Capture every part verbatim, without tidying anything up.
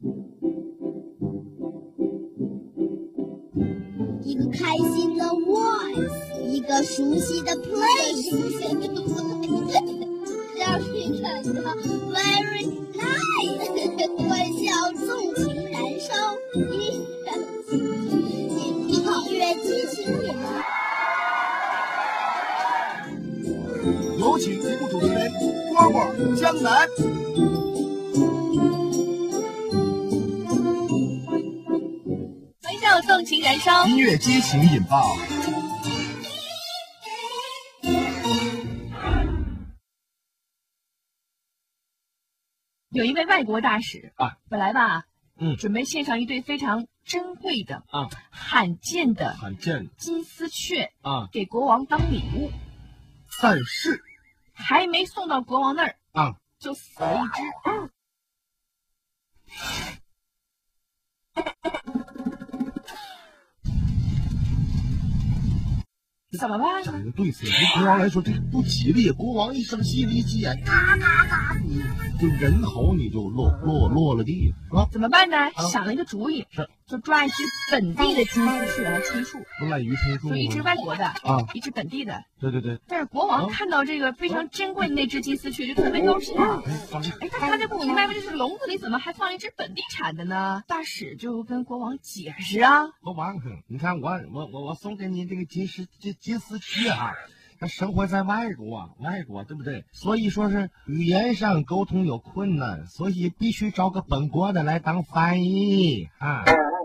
一个开心的 voice， 一个熟悉的 place， 让人感到 very nice， 欢笑纵情燃烧，依然音乐激情点。 有请节目主持人蝈蝈江南。 欢笑纵情燃烧， 音乐激情引爆。 有一位外国大使啊， 本来吧， 嗯， 准备献上一对非常珍贵的啊、 罕见的、 罕见金丝雀啊， 给国王当礼物， 但是还没送到国王那儿啊， 就死了一只。怎么办？ 这个对此对国王来说这是不吉利，国王一生气力气眼，咔咔咔，你就人头你就落落落了地了，啊？ 怎么办呢？ 啊、 想了一个主意， 是就抓一只本地的金丝雀来充数， 不滥竽充数， 就一只外国的啊， 一只本地的。 对对对。 但是国王看到这个非常珍贵的那只金丝雀，就特别高兴。哎，他他就不明白，这是笼子里怎么还放一只本地产的呢？大使就跟国王解释啊， 国王，你看我我我我送给你这个金丝这金丝雀啊，它生活在外国，外国对不对？所以说是语言上沟通有困难，所以必须找个本国的来当翻译啊。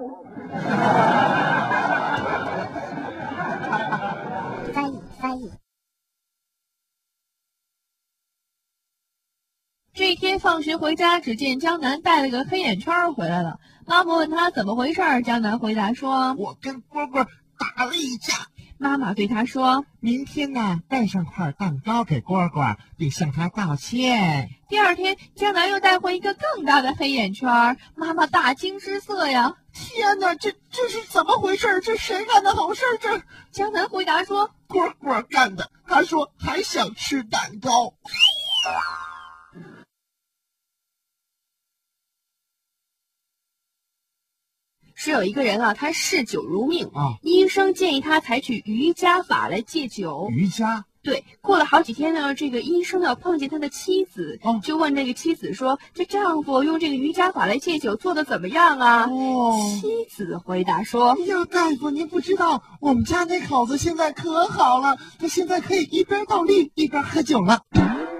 翻译翻译。 这一天放学回家，只见江南带了个黑眼圈回来了。妈妈问他怎么回事，江南回答说：“ 我跟蝈蝈打了一架。” 妈妈对他说：“ 明天呢，带上块蛋糕给蝈蝈，并向他道歉。” 第二天，江南又带回一个更大的黑眼圈，妈妈大惊失色呀！ 天哪，这这是怎么回事？这谁干的好事？这江南回答说：“ 蝈蝈干的。”他说还想吃蛋糕。 是有一个人啊，他嗜酒如命啊， 医生建议他采取瑜伽法来戒酒。 瑜伽？ 对。过了好几天呢，这个医生呢碰见他的妻子， 哦、 就问这个妻子说：“这丈夫用这个瑜伽法来戒酒做的怎么样啊？” 哦， 妻子回答说：“ 哎呀，大夫，您不知道，我们家那口子现在可好了，他现在可以一边倒立一边喝酒了。”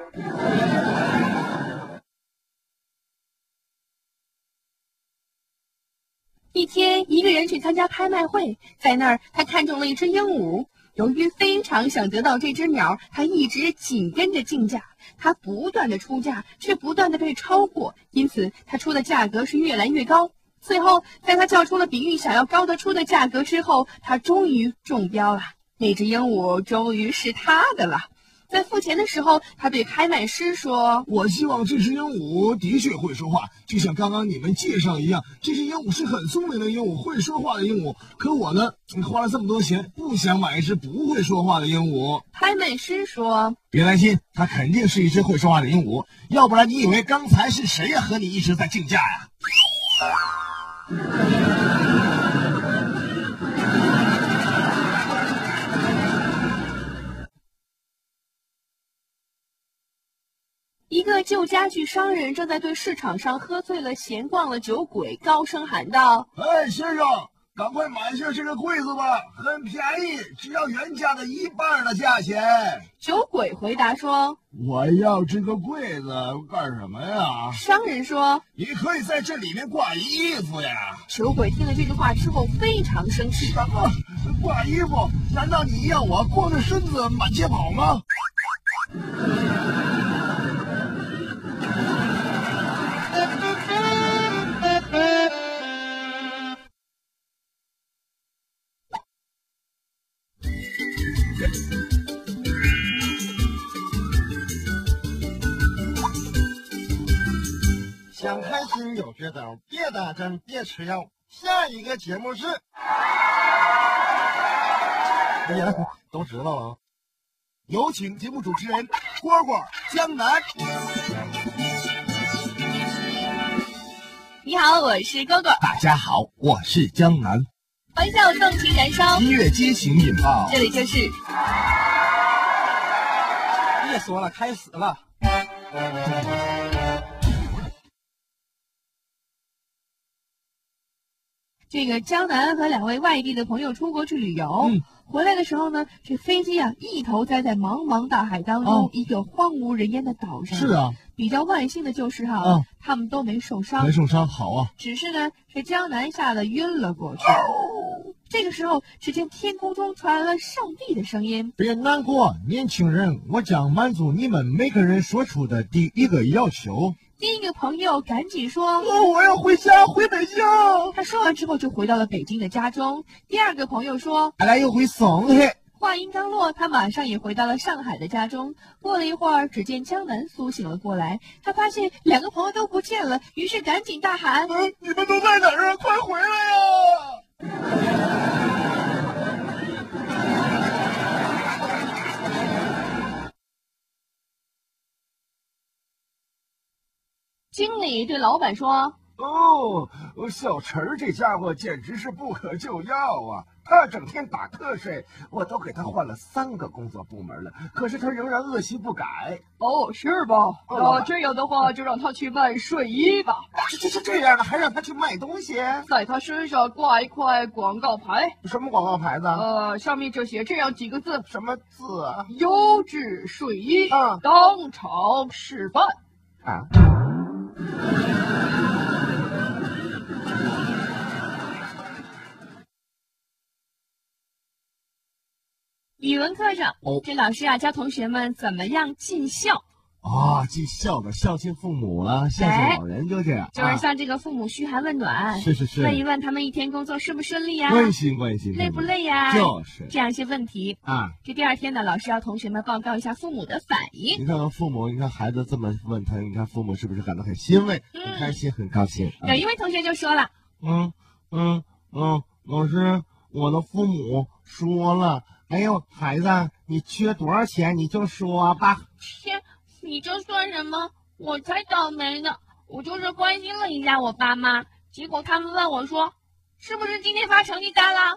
一天，一个人去参加拍卖会，在那儿他看中了一只鹦鹉。由于非常想得到这只鸟，他一直紧跟着竞价。他不断的出价，却不断的被超过，因此他出的价格是越来越高。最后，在他叫出了比预想要高得出的价格之后，他终于中标了。那只鹦鹉终于是他的了。在付钱的时候，他对拍卖师说：“ 我希望这只鹦鹉的确会说话，就像刚刚你们介绍一样，这只鹦鹉是很聪明的鹦鹉，会说话的鹦鹉。可我呢，花了这么多钱，不想买一只不会说话的鹦鹉。” 拍卖师说：“ 别担心，它肯定是一只会说话的鹦鹉，要不然你以为刚才是谁呀和你一直在竞价呀？” 一个旧家具商人正在对市场上喝醉了闲逛的酒鬼高声喊道：“ 哎，先生，赶快买下这个柜子吧，很便宜，只要原价的一半的价钱。” 酒鬼回答说：“ 我要这个柜子干什么呀？” 商人说：“ 你可以在这里面挂衣服呀。” 酒鬼听了这句话之后非常生气：“ 什么挂衣服？难道你要我光着身子满街跑吗？”想开心有绝招，别打针，别吃药。下一个节目是，哎呀，都知道了。有请节目主持人蝈蝈江南。 你好，我是哥哥。 大家好，我是江南。 欢笑动情燃烧， 音乐激情引爆， 这里就是别说了，开始了。 这个江南和两位外地的朋友出国去旅游， 嗯、 回来的时候呢，这飞机啊一头栽在茫茫大海当中、哦、一个荒无人烟的岛上。 是啊， 比较万幸的就是哈， 哦、 他们都没受伤， 没受伤，好啊。 只是呢，这江南吓得晕了过去。哦、这个时候，只见天空中传来了上帝的声音：“ 别难过，年轻人，我将满足你们每个人说出的第一个要求。” 第一个朋友赶紧说：“ 哦，我要回家，回北京。” 他说完之后就回到了北京的家中。第二个朋友说：“ 俺俩又回上海。” 话音刚落，他马上也回到了上海的家中。过了一会儿，只见江南苏醒了过来，他发现两个朋友都不见了，于是赶紧大喊：“ 嗯，你们都在哪儿啊？快回来呀！” 经理对老板说：“ 哦，小陈儿这家伙简直是不可救药啊！他整天打瞌睡，我都给他换了三个工作部门了，可是他仍然恶习不改。 哦，是吧？那、哦、这样的话，就让他去卖睡衣吧。 这这这这样的，还让他去卖东西？ 在他身上挂一块广告牌。 什么广告牌子？ 呃，上面就写这样几个字。 什么字啊？ 优质睡衣， 啊、 当场示范。 啊。” 语文课上， 哦， 这老师啊教同学们怎么样尽孝啊，尽孝的孝敬父母了，孝敬老人，就这样， 就是向这个父母嘘寒问暖， 是是是， 问一问他们一天工作顺不顺利呀， 关心关心， 累不累呀， 就是这样一些问题啊。 这第二天呢，老师要同学们报告一下父母的反应。 你看看父母，你看孩子这么问他，你看父母是不是感到很欣慰、嗯、很开心、很高兴？ 有一位同学就说了：“ 嗯嗯嗯，老师，我的父母说了。”哎呦，孩子，你缺多少钱你就说吧。 切，你这算什么？我才倒霉呢！我就是关心了一下我爸妈，结果他们问我说：“是不是今天发成绩单了？”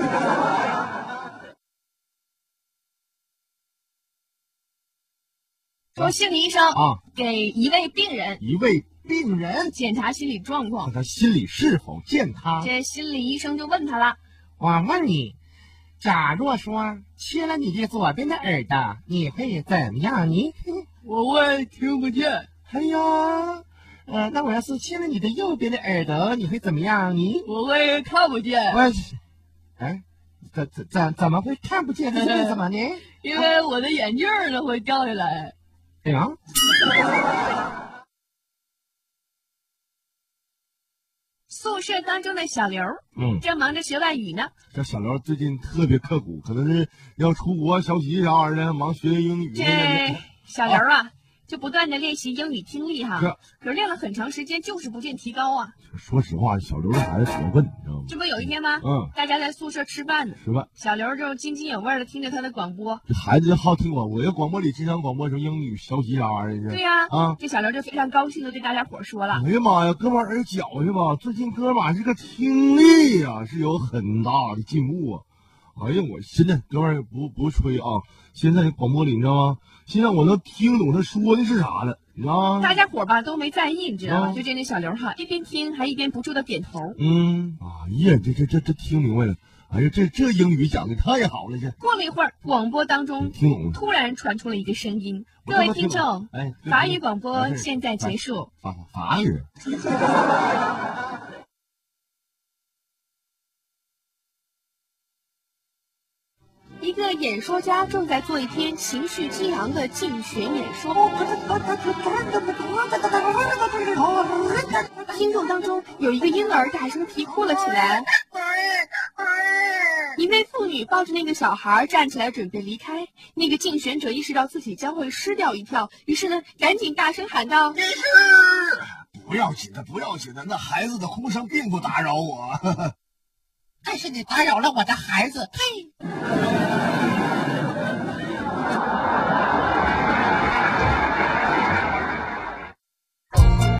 说心理医生啊， 给一位病人， 一位病人检查心理状况， 看他心理是否健康。 这心理医生就问他了：“ 我问你。”假若说切了你的左边的耳朵，你会怎么样？你我会听不见。 哎呀，呃，那我要是切了你的右边的耳朵，你会怎么样？你我会看不见。 我，哎，怎怎怎怎么会看不见？这是为什么呢？ 因为我的眼镜呢会掉下来。 哎呀。 宿舍当中的小刘， 嗯， 正忙着学外语呢。 这小刘最近特别刻苦，可能是要出国学习啥玩意儿，忙学英语。 这小刘啊，啊就不断的练习英语听力哈，可是练了很长时间，就是不见提高啊。 说实话，小刘这孩子挺笨，你知道吗？ 这不有一天吗？ 嗯， 大家在宿舍吃饭呢， 吃饭， 小刘就津津有味的听着他的广播。 这孩子好听广播，这广播里经常广播什么英语学习啥玩意儿？ 对呀， 啊， 这小刘就非常高兴的对大家伙说了：“ 哎呀妈呀，哥们耳角是吧？最近哥们这个听力呀、啊、是有很大的进步啊！哎呀，我现在哥们不不吹啊，现在广播里你知道吗？现在我能听懂他说的是啥了。”啊！ 大家伙吧都没在意，你知道吗？啊、就这那小刘哈，一边听还一边不住的点头。 嗯，哎呀，这这这这听明白了。哎呀，这这英语讲的太好了！这过了一会儿，广播当中听懂了， 突然传出了一个声音：“各位听众， 哎， 法语广播现在结束。” 法法语。 一个演说家正在做一篇情绪激昂的竞选演说，听众当中有一个婴儿大声啼哭了起来。一位妇女抱着那个小孩站起来准备离开，那个竞选者意识到自己将会失掉一票，于是呢赶紧大声喊道：“ 不要紧的，不要紧的，那孩子的哭声并不打扰我。” 但是你打扰了我的孩子。嘿。